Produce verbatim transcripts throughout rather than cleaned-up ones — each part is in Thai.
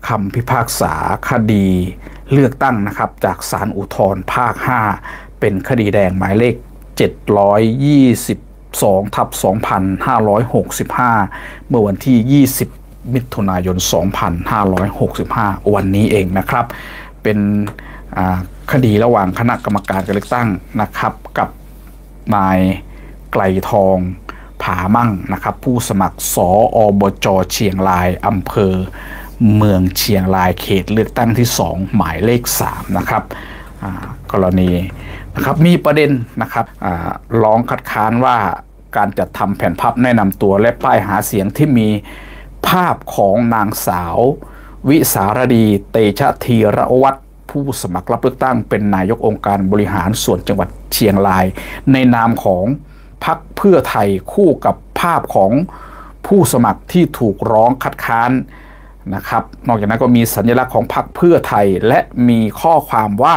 คำพิพากษาคดีเลือกตั้งนะครับจากศาลอุทธรณ์ภาคห้าเป็นคดีแดงหมายเลขเจ็ดร้อยยี่สิบสองทับสองพันห้าร้อยหกสิบห้าเมื่อวันที่ยี่สิบมิถุนายนสองพันห้าร้อยหกสิบห้าวันนี้เองนะครับเป็นคดีระหว่างคณะกรรมการการเลือกตั้งนะครับกับนายไกลทองผามั่งนะครับผู้สมัครสอบจเชียงรายอำเภอเมืองเชียงรายเขตเลือกตั้งที่สองหมายเลขสามนะครับกรณีนะครับมีประเด็นนะครับร้องคัดค้านว่าการจัดทำแผ่นพับแนะนำตัวและป้ายหาเสียงที่มีภาพของนางสาววิสารดีเตชะธีรวัฒน์ผู้สมัครรับเลือกตั้งเป็นนายกองค์การบริหารส่วนจังหวัดเชียงรายในนามของพรรคเพื่อไทยคู่กับภาพของผู้สมัครที่ถูกร้องคัดค้านนะครับนอกจากนั้นก็มีสัญลักษณ์ของพรรคเพื่อไทยและมีข้อความว่า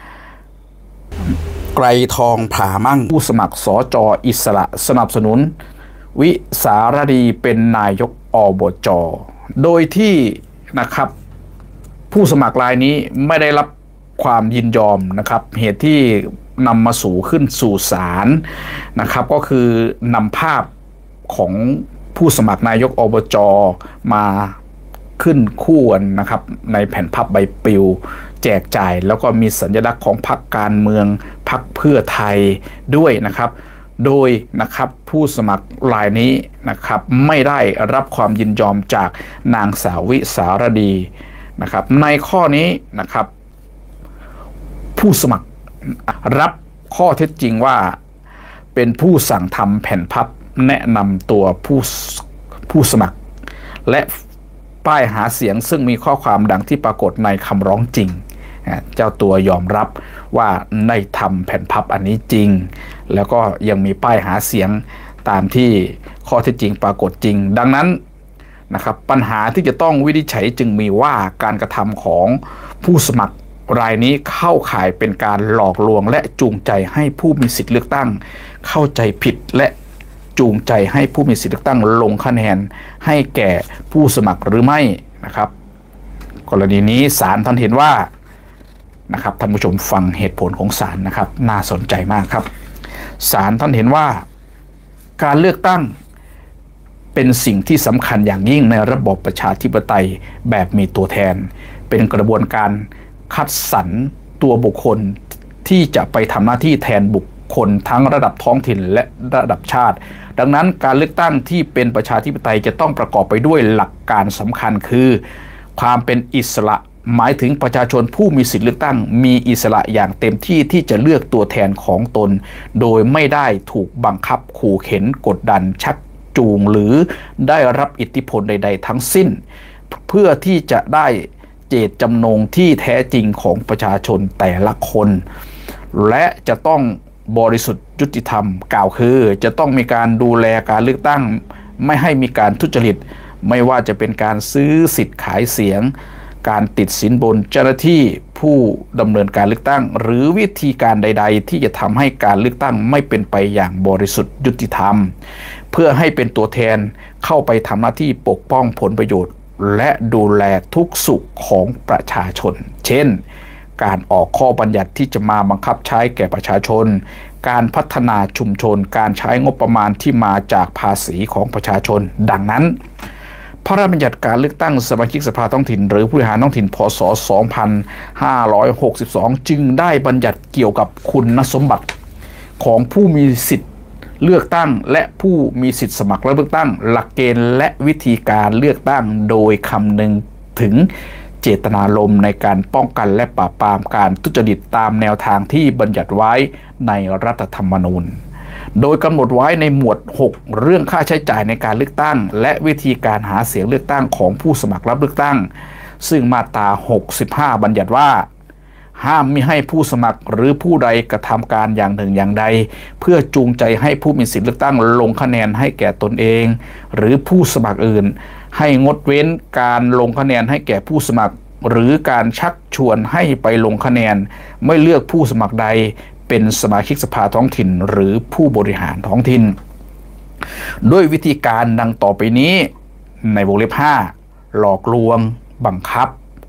ไกรทองผามั่งผู้สมัครสจอิสระสนับสนุนวิสารดีเป็นนายกอบจโดยที่นะครับผู้สมัครรายนี้ไม่ได้รับความยินยอมนะครับเหตุที่นำมาสู่ขึ้นสู่ศาลนะครับก็คือนำภาพของผู้สมัครนายกอบจมาขึ้นคู่กันนะครับในแผ่นพับใบปลิวแจกจ่ายแล้วก็มีสัญลักษณ์ของพรรคการเมืองพรรคเพื่อไทยด้วยนะครับโดยนะครับผู้สมัครรายนี้นะครับไม่ได้รับความยินยอมจากนางสาววิสารดีนะครับในข้อนี้นะครับผู้สมัครรับข้อเท็จจริงว่าเป็นผู้สั่งทำแผ่นพับแนะนำตัวผู้ผู้สมัครและป้ายหาเสียงซึ่งมีข้อความดังที่ปรากฏในคำร้องจริงเจ้าตัวยอมรับว่าได้ทำแผ่นพับอันนี้จริงแล้วก็ยังมีป้ายหาเสียงตามที่ข้อเท็จจริงปรากฏจริงดังนั้นนะครับปัญหาที่จะต้องวินิจฉัยจึงมีว่าการกระทำของผู้สมัครรายนี้เข้าข่ายเป็นการหลอกลวงและจูงใจให้ผู้มีสิทธิเลือกตั้งเข้าใจผิดและจูงใจให้ผู้มีสิทธิเลือกตั้งลงคะแนนให้แก่ผู้สมัครหรือไม่นะครับกรณีนี้ศาลท่านเห็นว่านะครับท่านผู้ชมฟังเหตุผลของศาลนะครับน่าสนใจมากครับศาลท่านเห็นว่าการเลือกตั้งเป็นสิ่งที่สำคัญอย่างยิ่งในระบบประชาธิปไตยแบบมีตัวแทนเป็นกระบวนการคัดสรรตัวบุคคลที่จะไปทำหน้าที่แทนบุคคลทั้งระดับท้องถิ่นและระดับชาติดังนั้นการเลือกตั้งที่เป็นประชาธิปไตยจะต้องประกอบไปด้วยหลักการสำคัญคือความเป็นอิสระหมายถึงประชาชนผู้มีสิทธิเลือกตั้งมีอิสระอย่างเต็มที่ที่จะเลือกตัวแทนของตนโดยไม่ได้ถูกบังคับขู่เข็นกดดันชักจูงหรือได้รับอิทธิพลใดๆทั้งสิ้นเพื่อที่จะได้เจตจำนงที่แท้จริงของประชาชนแต่ละคนและจะต้องบริสุทธิ์ยุติธรรมกล่าวคือจะต้องมีการดูแลการเลือกตั้งไม่ให้มีการทุจริตไม่ว่าจะเป็นการซื้อสิทธิ์ขายเสียงการติดสินบนเจ้าหน้าที่ผู้ดำเนินการเลือกตั้งหรือวิธีการใดๆที่จะทำให้การเลือกตั้งไม่เป็นไปอย่างบริสุทธิ์ยุติธรรมเพื่อให้เป็นตัวแทนเข้าไปทำหน้าที่ปกป้องผลประโยชน์และดูแลทุกสุขของประชาชนเช่นการออกข้อบัญญัติที่จะมาบังคับใช้แก่ประชาชนการพัฒนาชุมชนการใช้งบประมาณที่มาจากภาษีของประชาชนดังนั้นพระราชบัญญัติการเลือกตั้งสมาชิกสภาท้องถิ่นหรือผู้บริหารท้องถิ่นพ.ศ. สองพันห้าร้อยหกสิบสองจึงได้บัญญัติเกี่ยวกับคุณสมบัติของผู้มีสิทธิ์เลือกตั้งและผู้มีสิทธิสมัครรับเลือกตั้งหลักเกณฑ์และวิธีการเลือกตั้งโดยคำนึงถึงเจตนารมณ์ในการป้องกันและปราบปรามการทุจริตตามแนวทางที่บัญญัติไว้ในรัฐธรรมนูญโดยกำหนดไว้ในหมวดหกเรื่องค่าใช้จ่ายในการเลือกตั้งและวิธีการหาเสียงเลือกตั้งของผู้สมัครรับเลือกตั้งซึ่งมาตราหกสิบห้าบัญญัติว่าห้ามมิให้ผู้สมัครหรือผู้ใดกระทำการอย่างหนึ่งอย่างใดเพื่อจูงใจให้ผู้มีสิทธิเลือกตั้งลงคะแนนให้แก่ตนเองหรือผู้สมัครอื่นให้งดเว้นการลงคะแนนให้แก่ผู้สมัครหรือการชักชวนให้ไปลงคะแนนไม่เลือกผู้สมัครใดเป็นสมาชิกสภาท้องถิ่นหรือผู้บริหารท้องถิ่นด้วยวิธีการดังต่อไปนี้ในวงเล็บห้าหลอกลวงบังคับ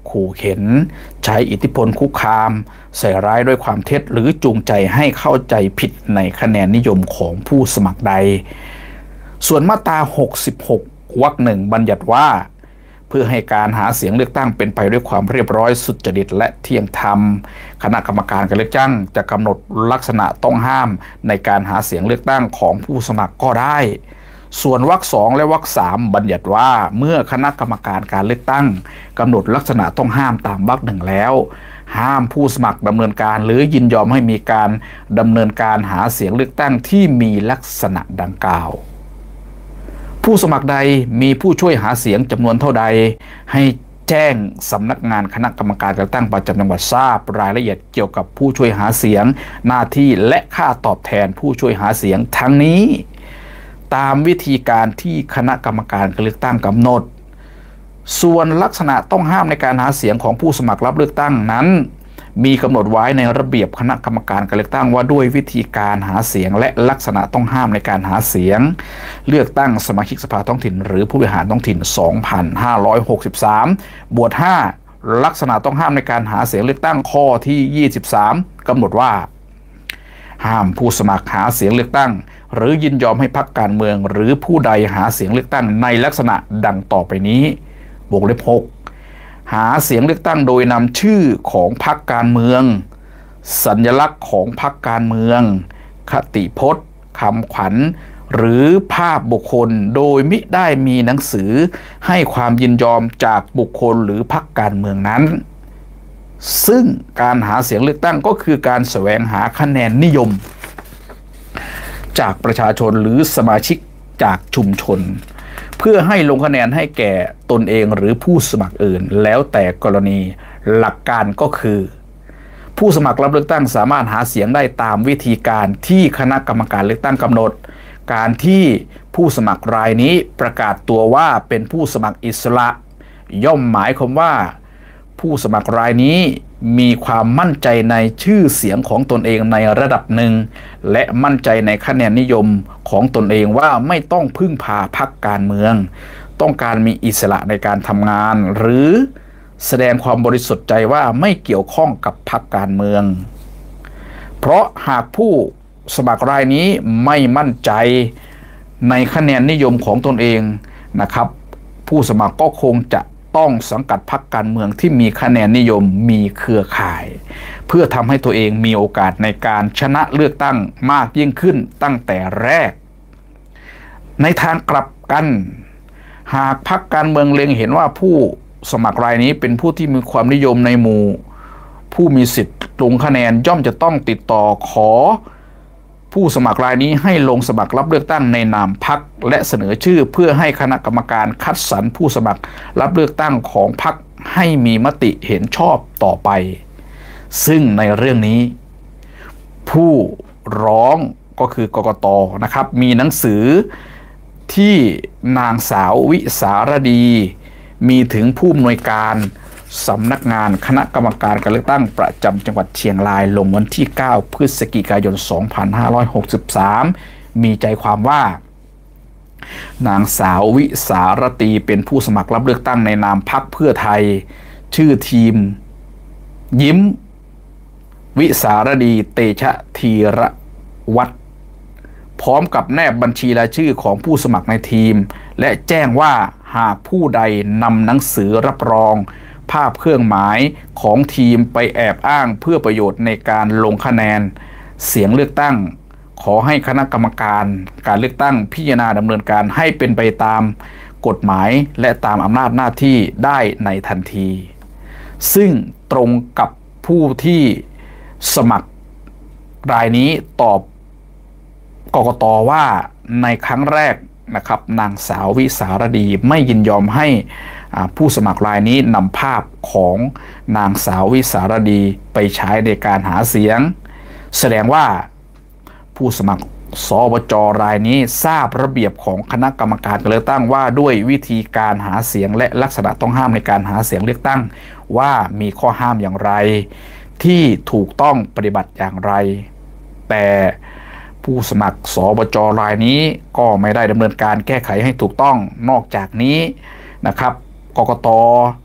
ขู่เข็นใช้อิทธิพลคุกคามใส่ร้ายด้วยความเท็จหรือจูงใจให้เข้าใจผิดในคะแนนนิยมของผู้สมัครใดส่วนมาตราหกสิบหกวรรคหนึ่งบัญญัติว่าเพื่อให้การหาเสียงเลือกตั้งเป็นไปด้วยความเรียบร้อยสุจริตและเที่ยงธรรมคณะกรรมการการเลือกตั้งจะกำหนดลักษณะต้องห้ามในการหาเสียงเลือกตั้งของผู้สมัครก็ได้ส่วนวรรคสองและวรรคสามบัญญัติว่าเมื่อคณะกรรมการการเลือกตั้งกำหนดลักษณะต้องห้ามตามวรรคหนึ่งแล้วห้ามผู้สมัครดำเนินการหรือยินยอมให้มีการดำเนินการหาเสียงเลือกตั้งที่มีลักษณะดังกล่าวผู้สมัครใดมีผู้ช่วยหาเสียงจำนวนเท่าใดให้แจ้งสำนักงานคณะกรรมการการเลือกตั้งประจำจังหวัดทราบรายละเอียดเกี่ยวกับผู้ช่วยหาเสียงหน้าที่และค่าตอบแทนผู้ช่วยหาเสียงทั้งนี้ตามวิธีการที่คณะกรรมการการเลือกตั้งกำหนดส่วนลักษณะต้องห้ามในการหาเสียงของผู้สมัครรับเลือกตั้งนั้นมีกำหนดไว้ในระเบียบคณะกรรมการการเลือกตั้งว่าด้วยวิธีการหาเสียงและลักษณะต้องห้ามในการหาเสียงเลือกตั้งสมาชิกสภาท้องถิ่นหรือผู้บริหารท้องถิ่น สองพันห้าร้อยหกสิบสาม บวกห้าลักษณะต้องห้ามในการหาเสียงเลือกตั้งข้อที่ยี่สิบสามกำหนดว่าห้ามผู้สมัครหาเสียงเลือกตั้งหรือยินยอมให้พรรคการเมืองหรือผู้ใดหาเสียงเลือกตั้งในลักษณะดังต่อไปนี้วงเล็บหกหาเสียงเลือกตั้งโดยนำชื่อของพรรคการเมืองสัญลักษณ์ของพรรคการเมืองคติพจน์คำขวัญหรือภาพบุคคลโดยมิได้มีหนังสือให้ความยินยอมจากบุคคลหรือพรรคการเมืองนั้นซึ่งการหาเสียงเลือกตั้งก็คือการแสวงหาคะแนนนิยมจากประชาชนหรือสมาชิกจากชุมชนเพื่อให้ลงคะแนนให้แก่ตนเองหรือผู้สมัครอื่นแล้วแต่กรณีหลักการก็คือผู้สมัครรับเลือกตั้งสามารถหาเสียงได้ตามวิธีการที่คณะกรรมการเลือกตั้งกำหนดการที่ผู้สมัครรายนี้ประกาศตัวว่าเป็นผู้สมัครอิสระย่อมหมายความว่าผู้สมัครรายนี้มีความมั่นใจในชื่อเสียงของตนเองในระดับหนึ่งและมั่นใจในคะแนนนิยมของตนเองว่าไม่ต้องพึ่งพาพรรคการเมืองต้องการมีอิสระในการทำงานหรือแสดงความบริสุทธิ์ใจว่าไม่เกี่ยวข้องกับพรรคการเมืองเพราะหากผู้สมัครรายนี้ไม่มั่นใจในคะแนนนิยมของตนเองนะครับผู้สมัครก็คงจะต้องสังกัดพรรคการเมืองที่มีคะแนนนิยมมีเครือข่ายเพื่อทำให้ตัวเองมีโอกาสในการชนะเลือกตั้งมากยิ่งขึ้นตั้งแต่แรกในทางกลับกันหากพรรคการเมืองเล็งเห็นว่าผู้สมัครรายนี้เป็นผู้ที่มีความนิยมในหมู่ผู้มีสิทธิ์ลงคะแนนย่อมจะต้องติดต่อขอผู้สมัครรายนี้ให้ลงสมัครรับเลือกตั้งในนามพรรคและเสนอชื่อเพื่อให้คณะกรรมการคัดสรรผู้สมัครรับเลือกตั้งของพรรคให้มีมติเห็นชอบต่อไปซึ่งในเรื่องนี้ผู้ร้องก็คือกกต.นะครับมีหนังสือที่นางสาววิสารดีมีถึงผู้อำนวยการสำนักงานคณะกรรมการการเลือกตั้งประจำจังหวัดเชียงรายลงวันที่เก้าพฤศจิกายนสองพันห้าร้อยหกสิบสามมีใจความว่านางสาววิสารตีเป็นผู้สมัครรับเลือกตั้งในนามพรรคเพื่อไทยชื่อทีมยิ้มวิสารดีเตชะธีรวัฒน์พร้อมกับแนบบัญชีรายชื่อของผู้สมัครในทีมและแจ้งว่าหากผู้ใดนำหนังสือรับรองภาพเครื่องหมายของทีมไปแอบอ้างเพื่อประโยชน์ในการลงคะแนนเสียงเลือกตั้งขอให้คณะกรรมการการเลือกตั้งพิจารณาดำเนินการให้เป็นไปตามกฎหมายและตามอำนาจหน้าที่ได้ในทันทีซึ่งตรงกับผู้ที่สมัครรายนี้ตอบกกต.ว่าในครั้งแรกนะครับนางสาววิสารดีไม่ยินยอมให้ผู้สมัครรายนี้นำภาพของนางสาววิสารดีไปใช้ในการหาเสียงแสดงว่าผู้สมัครสวจรายนี้ทราบระเบียบของคณะกรรมการการเลือกตั้งว่าด้วยวิธีการหาเสียงและลักษณะต้องห้ามในการหาเสียงเลือกตั้งว่ามีข้อห้ามอย่างไรที่ถูกต้องปฏิบัติอย่างไรแต่ผู้สมัครสวจรายนี้ก็ไม่ได้ดำเนินการแก้ไขให้ถูกต้องนอกจากนี้นะครับกกต.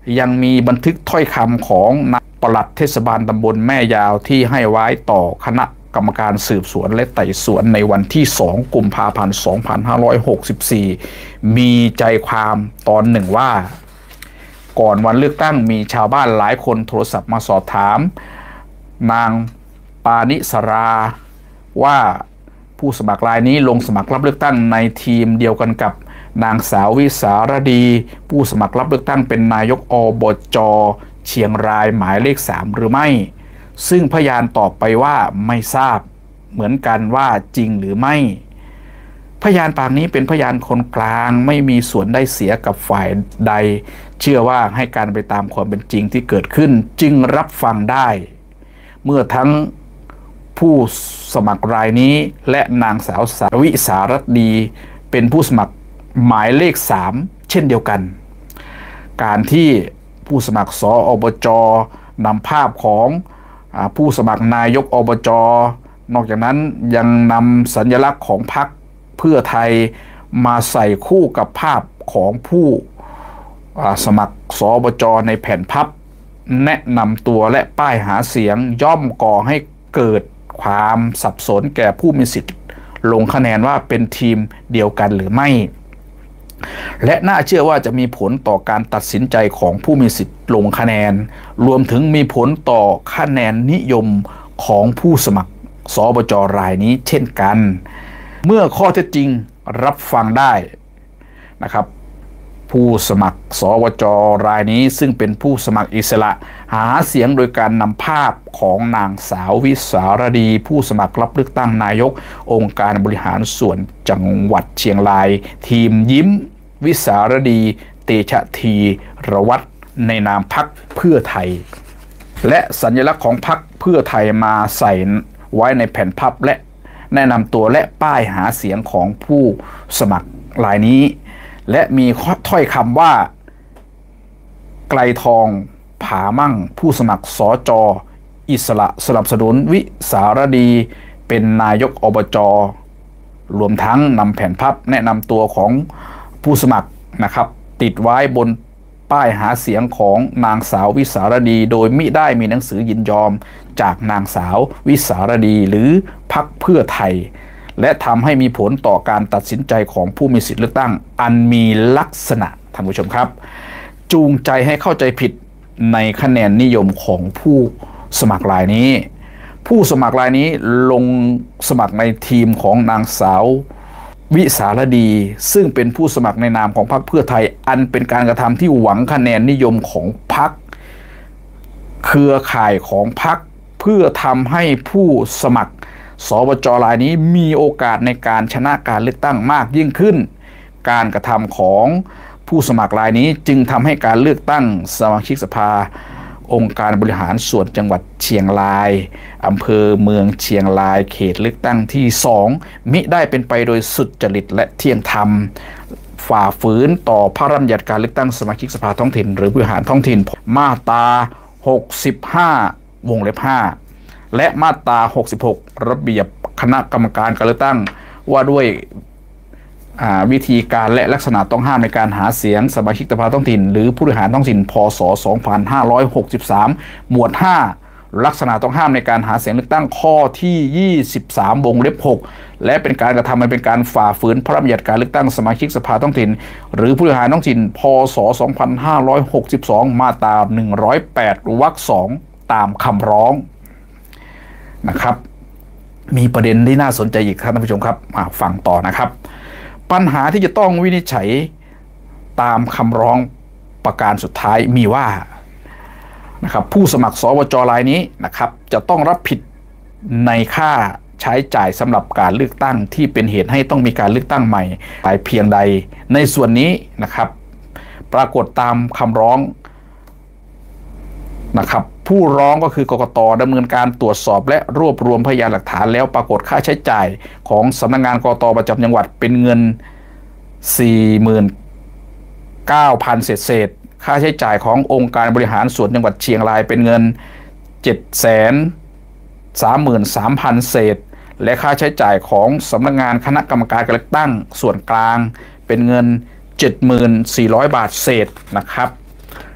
ยังมีบันทึกถ้อยคำของนายปลัดเทศบาลตำบลแม่ยาวที่ให้ไว้ต่อคณะกรรมการสืบสวนและไต่สวนในวันที่สองกุมภาพันธ์สองพันห้าร้อยหกสิบสี่มีใจความตอนหนึ่งว่าก่อนวันเลือกตั้งมีชาวบ้านหลายคนโทรศัพท์มาสอบถามนางปานิสราว่าผู้สมัครรายนี้ลงสมัครรับเลือกตั้งในทีมเดียวกันกับนางสาววิสารดีผู้สมัครรับเลือกตั้งเป็นนายกอบจ.เชียงรายหมายเลขสามหรือไม่ซึ่งพยานตอบไปว่าไม่ทราบเหมือนกันว่าจริงหรือไม่พยานปากนี้เป็นพยานคนกลางไม่มีส่วนได้เสียกับฝ่ายใดเชื่อว่าให้การไปตามความเป็นจริงที่เกิดขึ้นจึงรับฟังได้เมื่อทั้งผู้สมัครรายนี้และนางสาวสาวิสารดีเป็นผู้สมัครหมายเลขสามเช่นเดียวกันการที่ผู้สมัครสอบจ.นำภาพของผู้สมัครนายกอบจ.นอกจากนั้นยังนำสัญลักษณ์ของพรรคเพื่อไทยมาใส่คู่กับภาพของผู้สมัครสอบจ.ในแผ่นพับแนะนำตัวและป้ายหาเสียงย่อมก่อให้เกิดความสับสนแก่ผู้มีสิทธิ์ลงคะแนนว่าเป็นทีมเดียวกันหรือไม่และน่าเชื่อว่าจะมีผลต่อการตัดสินใจของผู้มีสิทธิ์ลงคะแนนรวมถึงมีผลต่อคะแนนนิยมของผู้สมัครสบจ.รายนี้เช่นกันเมื่อข้อเท็จจริงรับฟังได้นะครับผู้สมัครสบจ.รายนี้ซึ่งเป็นผู้สมัครอิสระหาเสียงโดยการนำภาพของนางสาววิสารดีผู้สมัครรับเลือกตั้งนายกองค์การบริหารส่วนจังหวัดเชียงรายทีมยิ้มวิสารดีเตชะธีรวัตรในนามพรรคเพื่อไทยและสัญลักษณ์ของพรรคเพื่อไทยมาใส่ไว้ในแผ่นพับและแนะนำตัวและป้ายหาเสียงของผู้สมัครรายนี้และมีถ้อยคำว่าไกลทองผามั่งผู้สมัครสจ.อิสระสนับสนุนวิสารดีเป็นนายกอบจ.รวมทั้งนำแผ่นพับแนะนำตัวของผู้สมัครนะครับติดไว้บนป้ายหาเสียงของนางสาววิสารดีโดยมิได้มีหนังสือยินยอมจากนางสาววิสารดีหรือพรรคเพื่อไทยและทำให้มีผลต่อการตัดสินใจของผู้มีสิทธิเลือกตั้งอันมีลักษณะท่านผู้ชมครับจูงใจให้เข้าใจผิดในคะแนนนิยมของผู้สมัครรายนี้ผู้สมัครรายนี้ลงสมัครในทีมของนางสาววิสารดีซึ่งเป็นผู้สมัครในนามของพรรคเพื่อไทยอันเป็นการกระทำที่หวังคะแนนนิยมของพรรคเครือข่ายของพรรคเพื่อทำให้ผู้สมัครสบจ.รายนี้มีโอกาสในการชนะการเลือกตั้งมากยิ่งขึ้นการกระทำของผู้สมัครรายนี้จึงทำให้การเลือกตั้งสมาชิกสภาองค์การบริหารส่วนจังหวัดเชียงรายอำเภอเมืองเชียงรายเขตเลือกตั้งที่สองมิได้เป็นไปโดยสุจริตและเที่ยงธรรมฝ่าฝืนต่อพระราชบัญญัติการเลือกตั้งสมาชิกสภาท้องถิ่นหรือบริหารท้องถิ่นมาตราหกสิบห้าวงเล็บห้าและมาตราหกสิบหกระเบียบคณะกรรมการการเลือกตั้งว่าด้วยวิธีการและลักษณะต้องห้ามในการหาเสียงสมาชิกสภาท้องถิ่นหรือผู้บริหารท้องถิ่นพ.ศ. สองพันห้าร้อยหกสิบสามหมวดห้าลักษณะต้องห้ามในการหาเสียงเลือกตั้งข้อที่ยี่สิบสามวงเล็บหกและเป็นการกระทำมันเป็นการฝ่าฝืนพระราชบัญญัติการเลือกตั้งสมาชิกสภาท้องถิ่นหรือผู้บริหารท้องถิ่นพ.ศ. สองพันห้าร้อยหกสิบสองมาตราหนึ่งร้อยแปดวรรคสองตามคำร้องนะครับมีประเด็นที่น่าสนใจอีกครับท่านผู้ชมครับฟังต่อนะครับปัญหาที่จะต้องวินิจฉัยตามคำร้องประการสุดท้ายมีว่านะครับผู้สมัครสบจ.รายนี้นะครับจะต้องรับผิดในค่าใช้จ่ายสำหรับการเลือกตั้งที่เป็นเหตุให้ต้องมีการเลือกตั้งใหม่ไปเพียงใดในส่วนนี้นะครับปรากฏตามคำร้องนะครับผู้ร้องก็คือกกต.ดำเนินการตรวจสอบและรวบรวมพยานหลักฐานแล้วปรากฏค่าใช้จ่ายของสำนักงานกกต.ประจำจังหวัดเป็นเงิน สี่หมื่นเก้าพัน เศษเศษค่าใช้จ่ายขององค์การบริหารส่วนจังหวัดเชียงรายเป็นเงิน เจ็ดแสนสามหมื่นสามพัน เศษและค่าใช้จ่ายของสำนักงานคณะกรรมการการเลือกตั้งส่วนกลางเป็นเงิน เจ็ดหมื่นสี่ร้อย บาทเศษนะครับ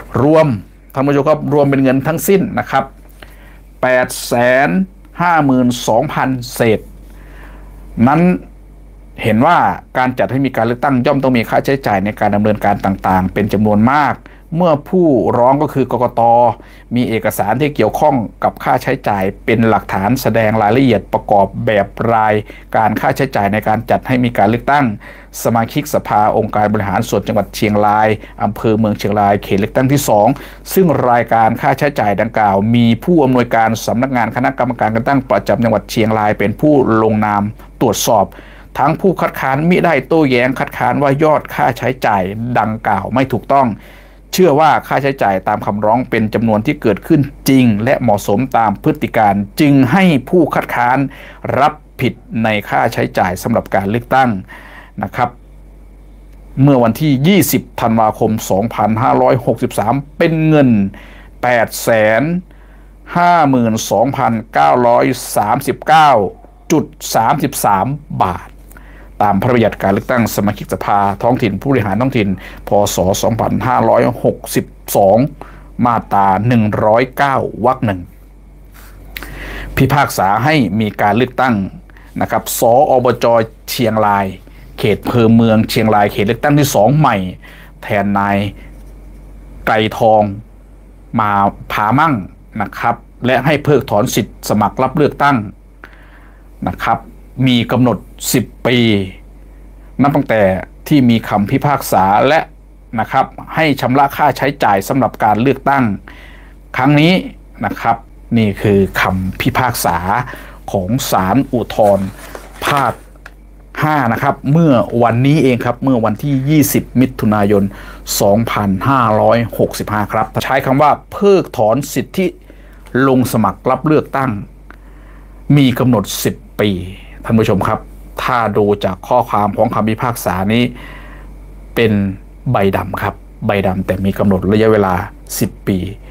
รวมท่านผู้ชมครับรวมเป็นเงินทั้งสิ้นนะครับแปดแสนห้าหมื่นสองพันเศษนั้นเห็นว่าการจัดให้มีการเลือกตั้งย่อมต้องมีค่าใช้จ่ายในการดำเนินการต่างๆเป็นจำนวนมากเมื่อผู้ร้องก็คือกกต.มีเอกสารที่เกี่ยวข้องกับค่าใช้จ่ายเป็นหลักฐานแสดงรายละเอียดประกอบแบบรายการค่าใช้จ่ายในการจัดให้มีการเลือกตั้งสมาชิกสภาองค์การบริหารส่วนจังหวัดเชียงรายอำเภอเมืองเชียงรายเขตเลือกตั้งที่สองซึ่งรายการค่าใช้จ่ายดังกล่าวมีผู้อำนวยการสำนักงานคณะกรรมการการตั้งประจำจังหวัดเชียงรายเป็นผู้ลงนามตรวจสอบทั้งผู้คัดค้านมิได้โต้แย้งคัดค้านว่ายอดค่าใช้จ่ายดังกล่าวไม่ถูกต้องเชื่อว่าค่าใช้จ่ายตามคำร้องเป็นจำนวนที่เกิดขึ้นจริงและเหมาะสมตามพฤติการจึงให้ผู้คัดค้านรับผิดในค่าใช้จ่ายสำหรับการเลือกตั้งนะครับเมื่อวันที่ยี่สิบธันวาคมสองพันห้าร้อยหกสิบสามเป็นเงิน แปดแสนห้าหมื่นสองพันเก้าร้อยสามสิบเก้าจุดสามสิบสาม บาทตามพระราชบัญญัติการเลือกตั้งสมาชิกสภาท้องถิ่นผู้บริหารท้องถิ่นพ.ศ. สองพันห้าร้อยหกสิบสองมาตราหนึ่งร้อยเก้าวรรคหนึ่งพิพากษาให้มีการเลือกตั้งนะครับสอบจ.เชียงรายเขตอำเภอเมืองเชียงรายเขตเลือกตั้งที่สองใหม่แทนนายไกรทองมาผามั่งนะครับและให้เพิกถอนสิทธิ์สมัครรับเลือกตั้งนะครับมีกำหนดสิบปีนับตั้งแต่ที่มีคำพิพากษาและนะครับให้ชำระค่าใช้จ่ายสำหรับการเลือกตั้งครั้งนี้นะครับนี่คือคำพิพากษาของศาลอุทธรณ์ภาคห้านะครับเมื่อวันนี้เองครับเมื่อวันที่ยี่สิบมิถุนายนสองพันห้าร้อยหกสิบห้าครับใช้คำว่าเพิกถอนสิทธิลงสมัครรับเลือกตั้งมีกำหนดสิบปีท่านผู้ชมครับถ้าดูจากข้อความของคำพิพากษานี้เป็นใบดำครับใบดำแต่มีกำหนดระยะเวลาสิบปี